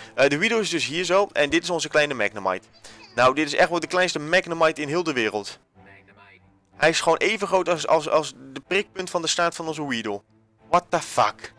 De Weedle is dus hier zo. En dit is onze kleine Magnemite. Nou, dit is echt wel de kleinste Magnemite in heel de wereld. Hij is gewoon even groot als de prikpunt van de staart van onze Weedle. What the fuck?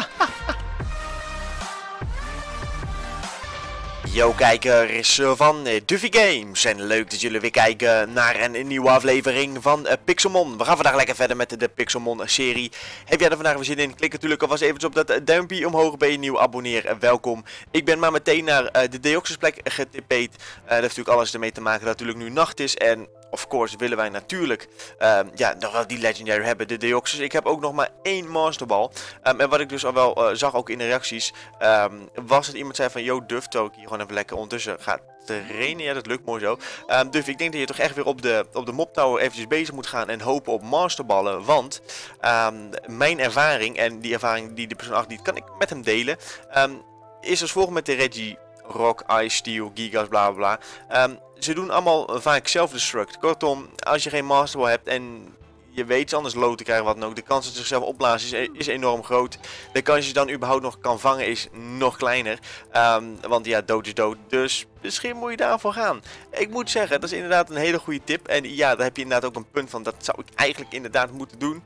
Yo kijkers van Duffy Games en leuk dat jullie weer kijken naar een nieuwe aflevering van Pixelmon. We gaan vandaag lekker verder met de Pixelmon serie. Heb jij er vandaag weer zin in? Klik natuurlijk alvast even op dat duimpje omhoog, ben je nieuw, abonneer, welkom. Ik ben maar meteen naar de Deoxys plek getipeerd. Dat heeft natuurlijk alles ermee te maken dat het natuurlijk nu nacht is en... Of course willen wij natuurlijk ja, nog wel die Legendary hebben, de Deoxys. Ik heb ook nog maar 1 Masterball. En wat ik dus al wel zag ook in de reacties, was dat iemand zei van... Yo Duff, terwijl ik hier gewoon even lekker ondertussen ga trainen. Ja, dat lukt mooi zo. Duff, ik denk dat je toch echt weer op de Mob Tower eventjes bezig moet gaan en hopen op Masterballen. Want mijn ervaring, en die ervaring die de persoon 8 niet, kan ik met hem delen. Is als volgt met de Reggie, Rock, Ice, Steel, Gigas, bla bla bla. Ze doen allemaal vaak self-destruct. Kortom, als je geen Masterball hebt en je weet iets anders low te krijgen, wat dan ook, de kans dat het zichzelf opblazen is enorm groot. De kans dat je dan überhaupt nog kan vangen is nog kleiner. Want ja, dood is dood. Dus misschien moet je daarvoor gaan. Ik moet zeggen, dat is inderdaad een hele goede tip. En ja, daar heb je inderdaad ook een punt van. Dat zou ik eigenlijk inderdaad moeten doen.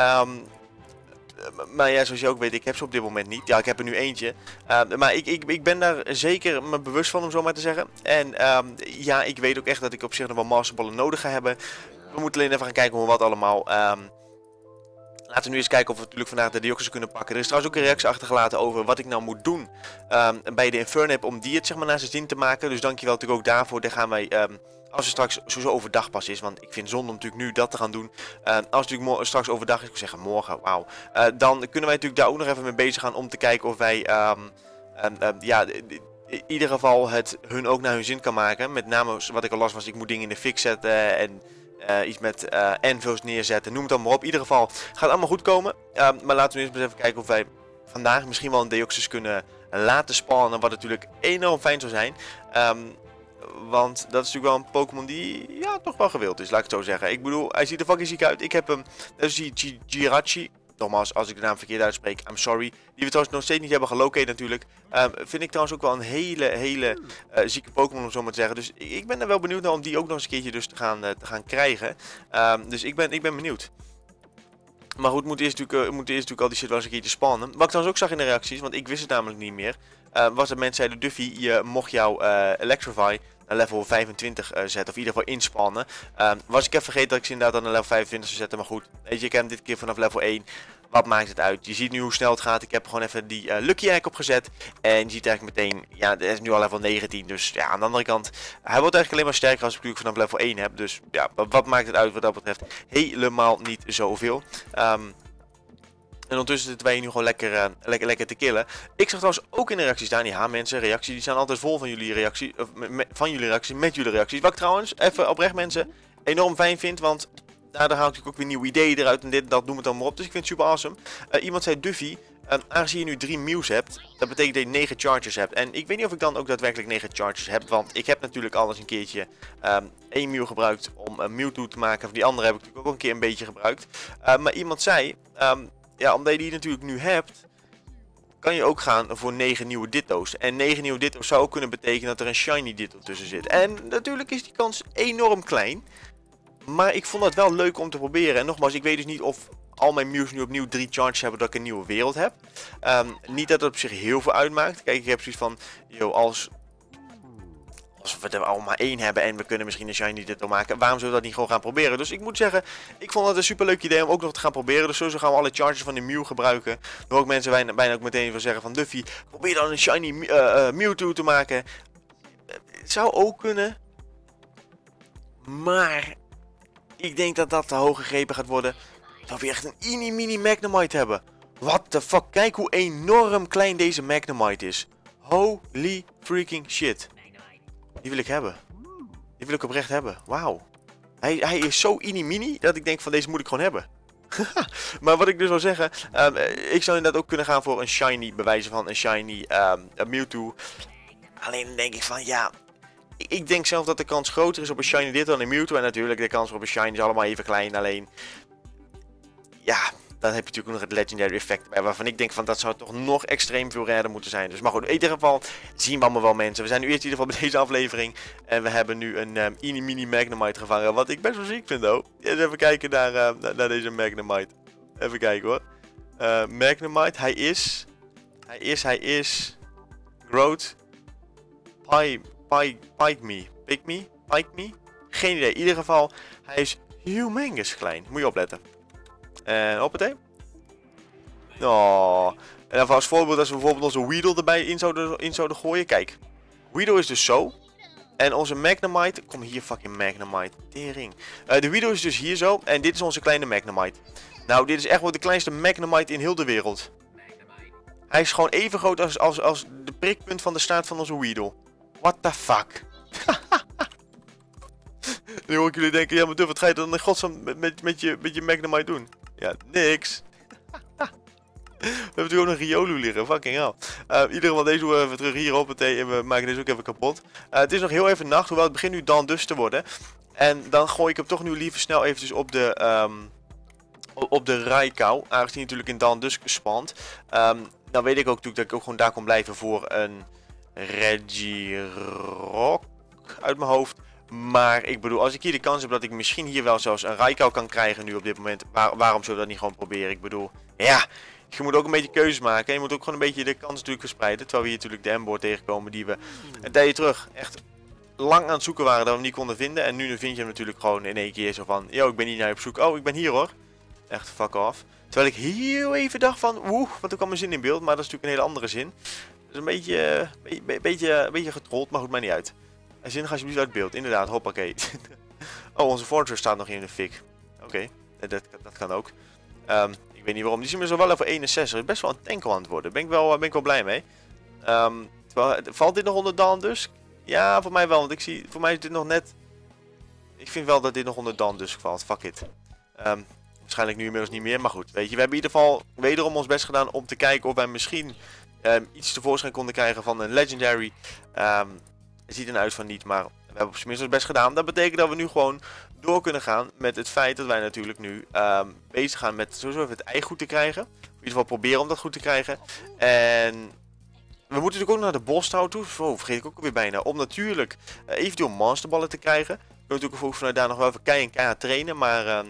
Maar ja, zoals je ook weet, ik heb ze op dit moment niet. Ja, ik heb er nu eentje. Maar ik ben daar zeker me bewust van, om zo maar te zeggen. En ja, ik weet ook echt dat ik op zich nog wel masterballen nodig ga hebben. We moeten alleen even gaan kijken hoe wat allemaal. Laten we nu eens kijken of we natuurlijk vandaag de Deoxys kunnen pakken. Er is trouwens ook een reactie achtergelaten over wat ik nou moet doen bij de Infernip om die het zeg maar naar zijn zin te maken. Dus dankjewel natuurlijk ook daarvoor. Daar gaan wij... als het straks sowieso overdag pas is, want ik vind zonde om natuurlijk nu dat te gaan doen. Als het natuurlijk straks overdag is, ik wil zeggen morgen, wauw. Dan kunnen wij natuurlijk daar ook nog even mee bezig gaan om te kijken of wij ja, in ieder geval het hun ook naar hun zin kan maken. Met name wat ik al las was, ik moet dingen in de fik zetten en iets met anvils neerzetten, noem het dan maar op. In ieder geval gaat het allemaal goed komen. Maar laten we eerst eens even kijken of wij vandaag misschien wel een Deoxys kunnen laten spawnen, wat natuurlijk enorm fijn zou zijn. Want dat is natuurlijk wel een Pokémon die ja, toch wel gewild is, laat ik het zo zeggen. Ik bedoel, hij ziet er fucking ziek uit. Ik heb hem, dat is die Jirachi. Nogmaals, als ik de naam verkeerd uitspreek, I'm sorry. Die we trouwens nog steeds niet hebben gelocate natuurlijk. Vind ik trouwens ook wel een hele zieke Pokémon, om zo maar te zeggen. Dus ik ben er wel benieuwd naar om die ook nog eens een keertje dus te gaan krijgen. Dus ik ben benieuwd. Maar goed, moet eerst natuurlijk al die shit wel eens een keertje spannen. Wat ik trouwens ook zag in de reacties, want ik wist het namelijk niet meer. Was dat mensen zeiden, Duffy, je mocht jouw Electrify naar level 25 zetten, of in ieder geval inspannen. Was ik even vergeten dat ik ze inderdaad aan naar level 25 zou zetten, maar goed. Weet je, ik heb hem dit keer vanaf level 1. Wat maakt het uit? Je ziet nu hoe snel het gaat. Ik heb gewoon even die Lucky Egg opgezet. En je ziet eigenlijk meteen, ja, het is nu al level 19. Dus ja, aan de andere kant, hij wordt eigenlijk alleen maar sterker als ik natuurlijk vanaf level 1 heb. Dus ja, wat maakt het uit wat dat betreft? Helemaal niet zoveel. En ondertussen zitten wij nu gewoon lekker te killen. Ik zag trouwens ook in de reacties staan, ja mensen, reacties, die staan altijd vol van jullie reacties, met jullie reacties. Wat ik trouwens, even oprecht mensen, enorm fijn vind, want daardoor haal ik natuurlijk ook weer nieuwe ideeën eruit en dit, dat, noem het dan maar op. Dus ik vind het super awesome. Iemand zei, Duffy, aangezien je nu 3 Mews hebt, dat betekent dat je 9 Chargers hebt. En ik weet niet of ik dan ook daadwerkelijk 9 Chargers heb, want ik heb natuurlijk alles een keertje 1 Mew gebruikt om een Mewtwo te maken. Van die andere heb ik natuurlijk ook een keer een beetje gebruikt. Maar iemand zei... ja, omdat je die natuurlijk nu hebt, kan je ook gaan voor 9 nieuwe Ditto's. En 9 nieuwe Ditto's zou ook kunnen betekenen dat er een Shiny Ditto tussen zit. En natuurlijk is die kans enorm klein. Maar ik vond het wel leuk om te proberen. En nogmaals, ik weet dus niet of al mijn Mews nu opnieuw 3 charges hebben dat ik een nieuwe wereld heb. Niet dat het op zich heel veel uitmaakt. Kijk, ik heb zoiets van, yo, als we er al maar 1 hebben en we kunnen misschien een Shiny Ditto maken, waarom zullen we dat niet gewoon gaan proberen? Dus ik moet zeggen, ik vond het een super leuk idee om ook nog te gaan proberen. Dus sowieso gaan we alle charges van de Mew gebruiken. Dan ook mensen bijna ook meteen van zeggen van Duffy, probeer dan een Shiny Mewtwo te maken. Het zou ook kunnen. Maar ik denk dat dat te hoog gegrepen gaat worden. Dat we echt een mini Magnemite hebben. What the fuck, kijk hoe enorm klein deze Magnemite is. Holy freaking shit. Die wil ik hebben. Die wil ik oprecht hebben. Wauw. Hij is zo mini dat ik denk van deze moet ik gewoon hebben. Maar wat ik dus wil zeggen. Ik zou inderdaad ook kunnen gaan voor een shiny. Bewijzen van een shiny Mewtwo. Alleen denk ik van ja. Ik denk zelf dat de kans groter is op een shiny dit dan een Mewtwo. En natuurlijk de kans op een shiny is allemaal even klein. Alleen. Ja. dan heb je natuurlijk nog het Legendary effect bij, waarvan ik denk van dat zou toch nog extreem veel raarder moeten zijn. Dus maar goed, in ieder geval zien we allemaal wel mensen. We zijn nu eerst in ieder geval bij deze aflevering. En we hebben nu een mini Magnemite gevangen, wat ik best wel ziek vind hoor. Eens even kijken naar deze Magnemite. Even kijken hoor. Magnemite, hij is... Growth... Pike me? Geen idee. In ieder geval, hij is humongous klein. Moet je opletten. En hoppatee. Oh. En even als voorbeeld, als we bijvoorbeeld onze Weedle erbij in zouden gooien. Kijk. Weedle is dus zo. En onze Magnemite... Kom hier fucking Magnemite. Tering. De Weedle is dus hier zo. En dit is onze kleine Magnemite. Nou, dit is echt wel de kleinste Magnemite in heel de wereld. Hij is gewoon even groot als de prikpunt van de staart van onze Weedle. What the fuck? Nu hoor ik jullie denken, ja maar Duff, wat ga je dan in godsnaam met je Magnemite doen? Ja, niks. We hebben natuurlijk ook nog Riolu liggen, fucking hell. In ieder geval, deze doen we even terug hier op het thee en we maken deze ook even kapot. Het is nog heel even nacht, hoewel het begint nu dan dus te worden. En dan gooi ik hem toch nu liever snel eventjes op de Raikou, aangezien hij natuurlijk in Dan Dusk spant. Dan weet ik ook natuurlijk dat ik ook gewoon daar kon blijven voor een Regirock uit mijn hoofd. Maar ik bedoel, als ik hier de kans heb dat ik misschien hier wel zelfs een Raikou kan krijgen nu op dit moment, waarom zullen we dat niet gewoon proberen? Ik bedoel, ja, je moet ook een beetje keuzes maken. En je moet ook gewoon een beetje de kans natuurlijk verspreiden. Terwijl we hier natuurlijk de Emboar tegenkomen die we een tijdje terug echt lang aan het zoeken waren dat we hem niet konden vinden. En nu vind je hem natuurlijk gewoon in één keer zo van, yo, ik ben niet naar je op zoek. Oh, ik ben hier hoor. Echt fuck off. Terwijl ik heel even dacht van, want er kwam een zin in beeld. Maar dat is natuurlijk een hele andere zin. Dus een beetje getrold, maar goed, maakt niet uit. En zin ga alsjeblieft uit beeld. Inderdaad, hoppakee. Oh, onze Fortress staat nog in de fik. Oké, dat kan ook. Ik weet niet waarom. Die is inmiddels wel even 61. Best wel een tank aan het worden. Ben ik wel blij mee. Valt dit nog onder Dan Dusk? Ja, voor mij wel. Want voor mij is dit nog net... Ik vind wel dat dit nog onder Dan Dusk valt. Fuck it. Waarschijnlijk nu inmiddels niet meer. Maar goed, weet je. We hebben in ieder geval wederom ons best gedaan om te kijken of wij misschien iets tevoorschijn konden krijgen van een Legendary. Het ziet er uit van niet, maar we hebben op zijn minst ons best gedaan. Dat betekent dat we nu gewoon door kunnen gaan met het feit dat wij natuurlijk nu bezig gaan met sowieso even het ei goed te krijgen. In ieder geval proberen om dat goed te krijgen. En we moeten natuurlijk ook naar de Boss-Tower toe. Oh, vergeet ik ook alweer bijna. Om natuurlijk eventueel monsterballen te krijgen. We kunnen natuurlijk ook vanuit daar nog wel even keihard trainen, maar...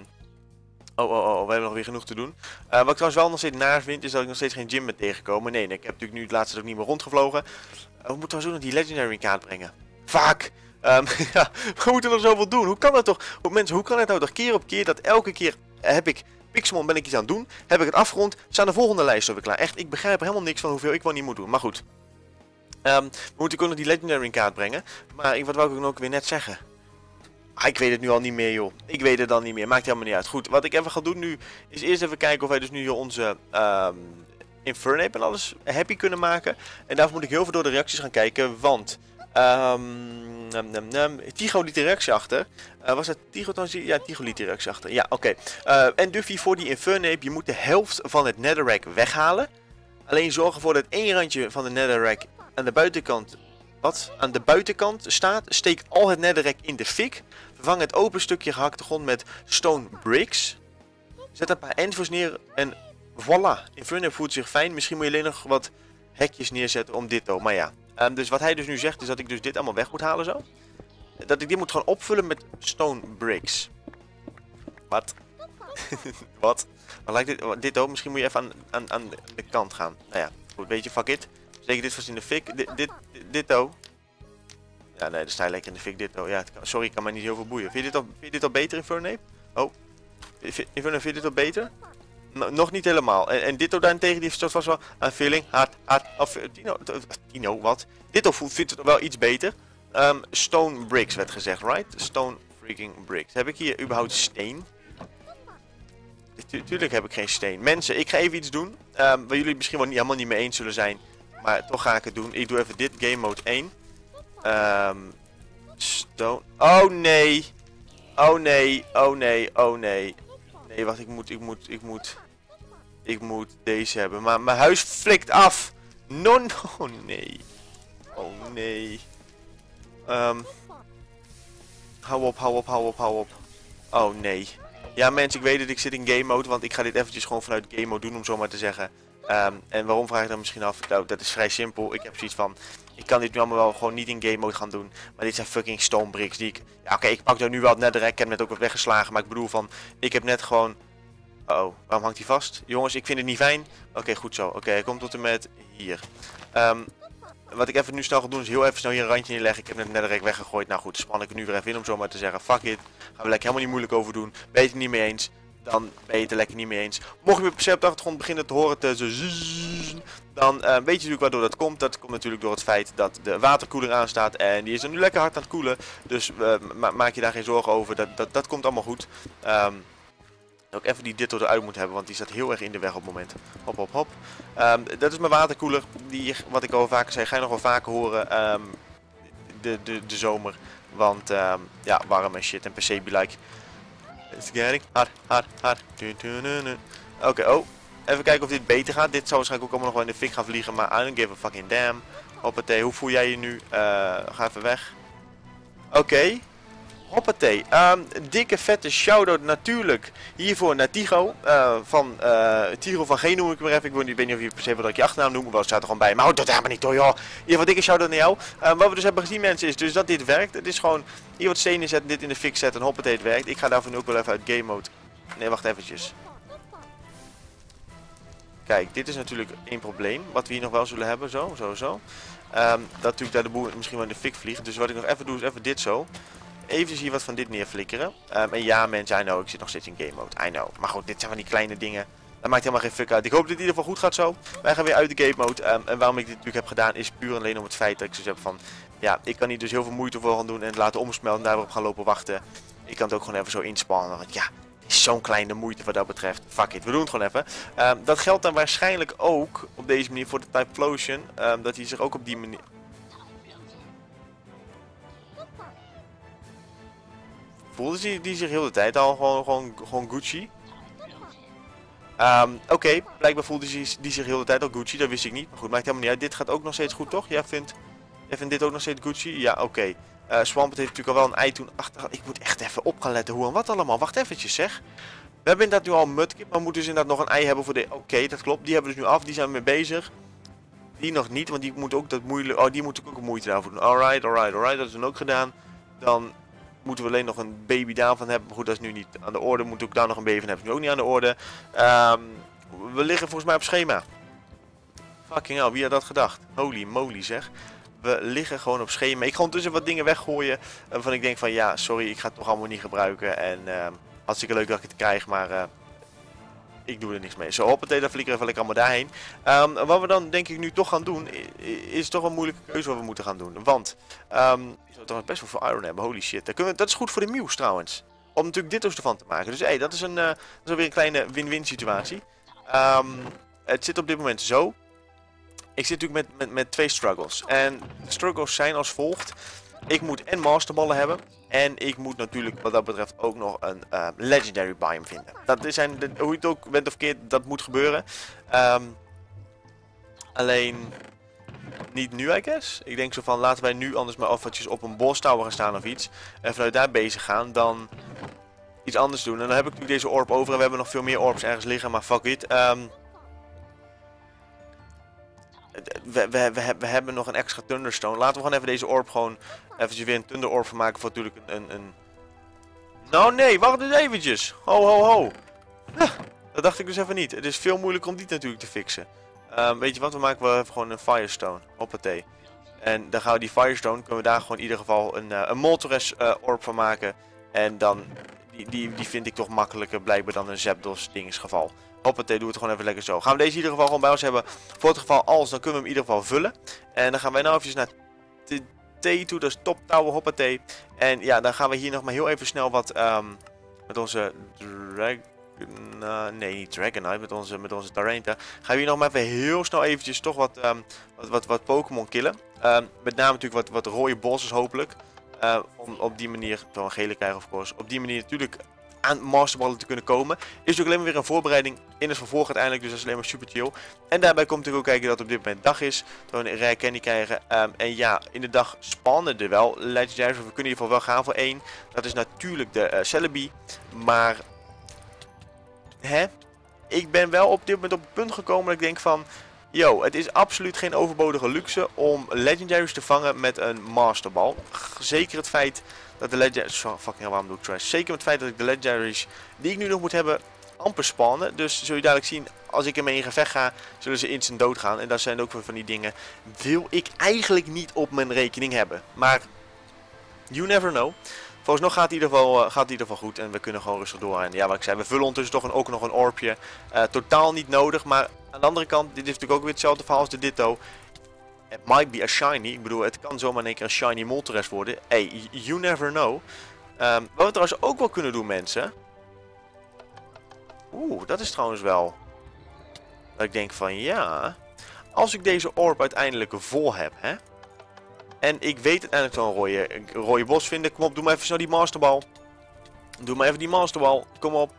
we hebben nog weer genoeg te doen. Wat ik trouwens wel nog steeds naar vind, is dat ik nog steeds geen gym ben tegengekomen. Nee, ik heb natuurlijk nu het laatste ook niet meer rondgevlogen. We moeten trouwens ook nog die Legendary in kaart brengen. Fuck! Ja, we moeten nog zoveel doen. Hoe kan dat toch? Mensen, hoe kan het nou toch keer op keer dat elke keer heb ik Pixelmon ben ik iets aan het doen. Heb ik het afgerond, staan de volgende lijst alweer klaar. Echt, ik begrijp er helemaal niks van hoeveel ik wel niet moet doen. Maar goed. We moeten ook nog die Legendary in kaart brengen. Maar wat wou ik ook weer net zeggen? Ik weet het nu al niet meer, joh. Ik weet het dan niet meer. Maakt helemaal niet uit. Goed, wat ik even ga doen nu, is eerst even kijken of wij dus nu hier onze Infernape en alles happy kunnen maken. En daarvoor moet ik heel veel door de reacties gaan kijken, want... Tigo liet de reactie achter. Was dat Tigo dan? Ja, Tigo liet de reactie achter. Ja, oké. En Duffy, voor die Infernape, je moet de helft van het Netherrack weghalen. Alleen zorg ervoor dat één randje van de Netherrack aan de buitenkant... aan de buitenkant staat, steek al het netherrack in de fik. Vervang het open stukje gehakte grond met stone bricks. Zet een paar envers neer en voilà. Inferno voelt zich fijn. Misschien moet je alleen nog wat hekjes neerzetten om ditto. Maar ja. Dus wat hij dus nu zegt is dat ik dus dit allemaal weg moet halen zo. Dat ik dit moet gewoon opvullen met stone bricks. Wat? Wat? Wat lijkt dit ook? Misschien moet je even aan de kant gaan. Nou ja, goed, weet je, fuck it. Zeker dit vast in de fik. Ditto. Ja, nee, dat sta je lekker in de fik. Ditto. Ja, sorry, ik kan mij niet heel veel boeien. Vind je dit al beter, Infernape? Oh. Infernape, vind je dit al beter? Nog niet helemaal. En Ditto daarentegen, die heeft vast wel een feeling. Tino, wat? Ditto vindt het wel iets beter. Stone bricks werd gezegd, right? Stone freaking bricks. Heb ik hier überhaupt steen? Tuurlijk heb ik geen steen. Mensen, ik ga even iets doen. Waar jullie misschien wel helemaal niet mee eens zullen zijn. Maar toch ga ik het doen. Ik doe even dit. Game mode 1. Stone. Oh nee. Oh nee. Oh nee. Oh nee. Nee, wacht. Ik moet deze hebben. Maar mijn huis flikt af. No, nee. Oh nee. Hou op. Oh nee. Ja mensen, ik weet dat ik zit in game mode, want ik ga dit eventjes gewoon vanuit game mode doen, om zo maar te zeggen. En waarom vraag ik dan misschien af? Nou, dat is vrij simpel. Ik heb zoiets van, ik kan dit nu allemaal wel gewoon niet in game mode gaan doen. Maar dit zijn fucking stone bricks die ik... Ja oké, ik pak er nu wel het netherrack, ik heb net ook wat weggeslagen, maar ik bedoel van, ik heb net gewoon... Oh, waarom hangt hij vast? Jongens, ik vind het niet fijn. Oké, goed zo. Oké, hij komt tot en met hier. Wat ik even nu snel ga doen is heel even snel hier een randje neerleggen. Ik heb net netherrack weggegooid. Nou goed, span ik er nu weer even in om zo maar te zeggen. Fuck it. Gaan we lekker helemaal niet moeilijk over doen. Ben je het er niet mee eens? Dan ben je het er lekker niet mee eens. Mocht je per se op de achtergrond beginnen te horen te zzzz, dan weet je natuurlijk waardoor dat komt. Dat komt natuurlijk door het feit dat de waterkoeler aanstaat. En die is er nu lekker hard aan het koelen. Dus maak je daar geen zorgen over. Dat komt allemaal goed. Dat ik even die ditto eruit moet hebben, want die staat heel erg in de weg op het moment. Hop, hop, hop. Dat is mijn waterkoeler. Die, wat ik al vaker zei, ga je nog wel vaker horen de zomer. Want ja, warm en shit en per se be like. It's getting hard, hard, hard. Oké, oh. Even kijken of dit beter gaat. Dit zou waarschijnlijk ook allemaal nog wel in de fik gaan vliegen, maar I don't give a fucking damn. Hoppatee, hoe voel jij je nu? Ga even weg. Oké. Hoppatee. Dikke vette shout-out natuurlijk hiervoor naar Tigo. Tigo van G noem ik hem even. Ik weet niet of je per se wat je achternaam noemt. Wel, het staat er gewoon bij. Maar dat helemaal niet hoor joh. In ieder geval dikke shout-out naar jou. Wat we dus hebben gezien mensen is dus dat dit werkt. Het is gewoon hier wat stenen zetten, dit in de fik zetten en hoppatee het werkt. Ik ga daarvoor nu ook wel even uit game mode. Nee, wacht eventjes. Kijk, dit is natuurlijk één probleem. Wat we hier nog wel zullen hebben. Zo. Dat natuurlijk daar de boel misschien wel in de fik vliegt. Dus wat ik nog even doe is even dit zo. Even hier wat van dit neerflikkeren. En ja mensen, I know, ik zit nog steeds in game mode. I know. Maar goed, dit zijn van die kleine dingen. Dat maakt helemaal geen fuck uit. Ik hoop dat het in ieder geval goed gaat zo. Wij gaan weer uit de game mode. En waarom ik dit natuurlijk heb gedaan is puur alleen om het feit dat ik dus heb van... Ja, ik kan hier dus heel veel moeite voor gaan doen en het laten omsmelten en daarop gaan lopen wachten. Ik kan het ook gewoon even zo inspannen. Want ja, het is zo'n kleine moeite wat dat betreft. Fuck it, we doen het gewoon even. Dat geldt dan waarschijnlijk ook op deze manier voor de Typhlosion. Dat hij zich ook op die manier... Voelde die zich heel de tijd al gewoon Gucci? Oké, blijkbaar voelde die zich heel de tijd al Gucci, dat wist ik niet. Maar goed, maakt helemaal niet uit. Dit gaat ook nog steeds goed, toch? Jij vindt dit ook nog steeds Gucci? Ja, oké. Swampert heeft natuurlijk al wel een ei toen achter. Ik moet echt even op gaan letten hoe en wat allemaal. Wacht eventjes zeg. We hebben inderdaad nu al een mudkip, maar we moeten dus inderdaad nog een ei hebben voor de... Oké, dat klopt. Die hebben we dus nu af, die zijn we mee bezig. Die nog niet, want die moet ook dat moeilijk... Oh, die moet ik ook moeite daarvoor doen. Alright. Dat is dan ook gedaan. Dan... moeten we alleen nog een baby daarvan hebben. Maar goed, dat is nu niet aan de orde. Moet ik daar nog een baby van hebben. Is nu ook niet aan de orde. We liggen volgens mij op schema. Fucking hell, wie had dat gedacht? Holy moly zeg. We liggen gewoon op schema. Ik ga ondertussen wat dingen weggooien. Waarvan ik denk van ja, sorry, ik ga het toch allemaal niet gebruiken. En hartstikke leuk dat ik het krijg. Maar ik doe er niks mee. Zo, hoppatee, dan vliegen we even lekker allemaal daarheen. Wat we dan denk ik nu toch gaan doen, is toch een moeilijke keuze wat we moeten gaan doen. Want, je zou toch best wel veel iron hebben, holy shit. Dat is goed voor de Mews trouwens. Om natuurlijk ditto's ervan te maken. Dus hey, dat is alweer een kleine win-win situatie. Het zit op dit moment zo. Ik zit natuurlijk met twee struggles. En de struggles zijn als volgt. Ik moet en masterballen hebben. En ik moet natuurlijk wat dat betreft ook nog een legendary biome vinden. Dat is hoe je het ook bent of keert, dat moet gebeuren. Alleen niet nu, I guess. Ik denk zo van, laten wij nu anders maar eventjes op een boss-tower gaan staan of iets. En vanuit daar bezig gaan, dan iets anders doen. En dan heb ik natuurlijk deze orb over. En we hebben nog veel meer orbs ergens liggen, maar fuck it. We hebben nog een extra Thunderstone. Laten we gewoon even deze orb gewoon eventjes weer een Thunder orb van maken voor natuurlijk een... Nou nee, wacht eens eventjes. Ho. Dat dacht ik dus even niet. Het is veel moeilijker om die natuurlijk te fixen. Weet je wat, we maken wel even gewoon een Firestone. Hoppatee. En dan gaan we die Firestone, kunnen we daar gewoon in ieder geval een Moltres orb van maken. En dan, die vind ik toch makkelijker blijkbaar dan een Zapdos dingesgeval. Hoppatee, doe het gewoon even lekker zo. Gaan we deze in ieder geval gewoon bij ons hebben. Voor het geval als, dan kunnen we hem in ieder geval vullen. En dan gaan wij nou even naar T toe, dat is Top Tower, hoppatee. En ja, dan gaan we hier nog maar heel even snel wat met onze nee, niet Dragonite, met onze Taranta. Gaan we hier nog maar even heel snel eventjes toch wat Pokémon killen. Met name natuurlijk wat rode bosses hopelijk. Om op die manier, wel een gele krijgen of course, op die manier natuurlijk aan masterballen te kunnen komen. Is natuurlijk alleen maar weer een voorbereiding in het vervolg uiteindelijk, dus dat is alleen maar super chill. En daarbij komt natuurlijk ook kijken dat het op dit moment dag is. Dat we een rare candy krijgen. En ja, in de dag spannen er wel legendaries. We kunnen in ieder geval wel gaan voor één. Dat is natuurlijk de Celebi. Maar hè, ik ben wel op dit moment op het punt gekomen dat ik denk van, yo, het is absoluut geen overbodige luxe om legendaries te vangen met een masterbal. Zeker het feit dat de legendaries, fucking waarom doe ik trash? Zeker het feit dat ik de legendaries die ik nu nog moet hebben amper spannen. Dus zul je dadelijk zien, als ik ermee in gevecht ga, zullen ze instant doodgaan. En dat zijn ook weer van die dingen, wil ik eigenlijk niet op mijn rekening hebben. Maar, you never know. Volgens nog gaat het in ieder geval goed en we kunnen gewoon rustig door. En ja, wat ik zei, we vullen ondertussen toch ook nog een orbje. Totaal niet nodig, maar aan de andere kant, dit is natuurlijk ook weer hetzelfde verhaal als de Ditto. It might be a shiny, ik bedoel, het kan zomaar in één keer een shiny Moltres worden. Hey, you never know. Wat we trouwens ook wel kunnen doen, mensen. Dat is trouwens wel. Dat ik denk van ja, als ik deze orb uiteindelijk vol heb, hè. En ik weet uiteindelijk zo'n rode bos vinden. Kom op, doe maar even snel die masterbal. Doe maar even die masterbal. Kom op.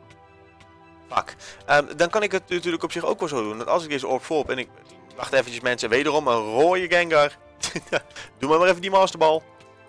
Fuck. Dan kan ik het natuurlijk op zich ook wel zo doen. Dat als ik deze orb vol heb en ik... Wacht eventjes mensen. Wederom een rode Gengar. Doe maar even die masterbal.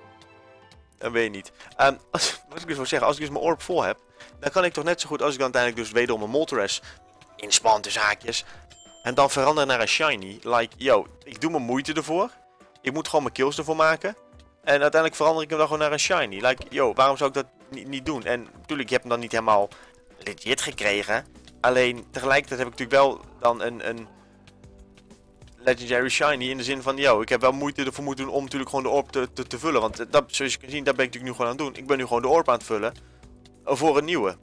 Dat weet je niet. Wat ik dus wil zeggen. Als ik dus mijn orb vol heb. Dan kan ik toch net zo goed als ik dan uiteindelijk dus wederom een Moltres inspan tussen haakjes. En dan veranderen naar een shiny. Like, yo, ik doe mijn moeite ervoor. Ik moet gewoon mijn kills ervoor maken. En uiteindelijk verander ik hem dan gewoon naar een shiny. Like, yo, waarom zou ik dat niet doen? En natuurlijk, je hebt hem dan niet helemaal legit gekregen. Alleen, tegelijkertijd heb ik natuurlijk wel dan een legendary shiny. In de zin van, yo, ik heb wel moeite ervoor moeten doen om natuurlijk gewoon de orb te vullen. Want dat, zoals je kan zien, dat ben ik natuurlijk nu gewoon aan het doen. Ik ben nu gewoon de orb aan het vullen. Voor een nieuwe.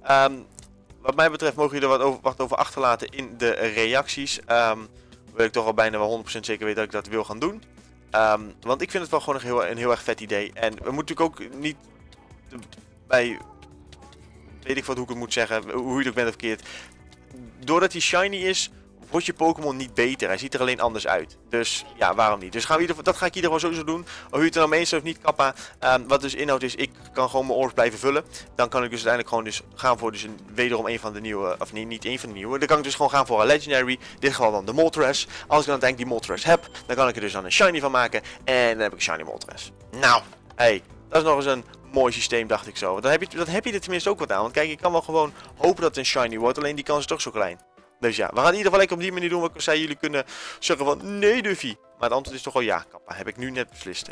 Wat mij betreft mogen jullie er wat over achterlaten in de reacties. Wil ik toch al bijna wel 100% zeker weten dat ik dat wil gaan doen. Want ik vind het wel gewoon een heel erg vet idee. En we moeten natuurlijk ook niet bij... Weet ik wat hoe ik het moet zeggen. Hoe je het ook bent of verkeerd. Doordat hij shiny is, wordt je Pokémon niet beter. Hij ziet er alleen anders uit. Dus ja, waarom niet? Dus dat ga ik in ieder geval sowieso doen. Of u het er nou mee eens of niet, kappa. Wat dus inhoudt is, ik kan gewoon mijn orbs blijven vullen. Dan kan ik dus uiteindelijk gewoon dus gaan voor dus wederom een van de nieuwe. Of nee, niet een van de nieuwe. Dan kan ik dus gewoon gaan voor een Legendary. In dit geval dan de Moltres. Als ik dan uiteindelijk die Moltres heb, dan kan ik er dus dan een shiny van maken. En dan heb ik een shiny Moltres. Nou, hey, dat is nog eens een mooi systeem, dacht ik zo. Dan heb je er tenminste ook wat aan. Want kijk, ik kan wel gewoon hopen dat het een shiny wordt. Alleen die kans is toch zo klein. Dus ja, we gaan in ieder geval lekker op die manier doen. Wat ik zei, jullie kunnen zeggen van nee Duffy. Maar het antwoord is toch wel ja, kappa. Heb ik nu net beslist.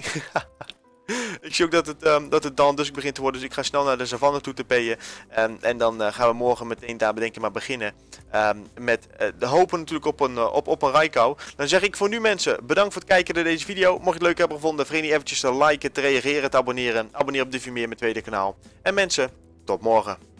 Ik zie ook dat het dan dus begint te worden. Dus ik ga snel naar de savanne toe te peeën. En dan gaan we morgen meteen daar bedenken maar beginnen. Met de hopen natuurlijk op een Raikou. Dan zeg ik voor nu mensen, bedankt voor het kijken naar deze video. Mocht je het leuk hebben gevonden, vergeet niet eventjes te liken, te reageren, te abonneren. Abonneer op Duffy Meer, mijn tweede kanaal. En mensen, tot morgen.